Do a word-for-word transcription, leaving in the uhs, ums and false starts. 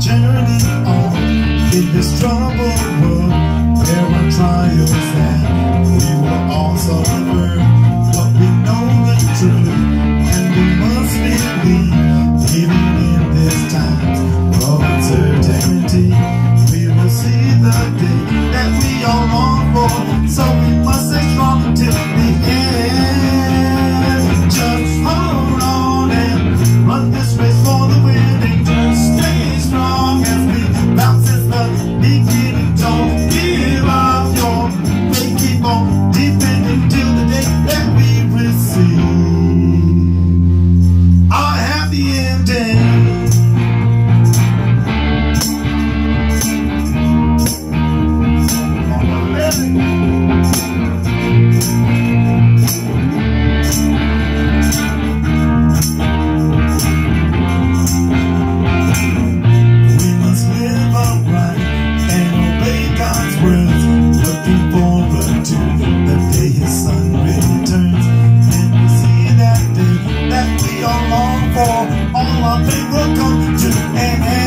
journey on in this troubled world. There are trials that we will all suffer, but we know the truth and we must believe. Even in this time of uncertainty, we will see the day that we all long for. So we must stay strong till the end. Just hold on and run this race for the winning. Just stay strong as we bounce as the beginning. Don't give up your faith, keep on defending till the day that we receive our happy ending. Looking forward to the day his sun returns, and we see that day that we all long for. All our pain will come to an end.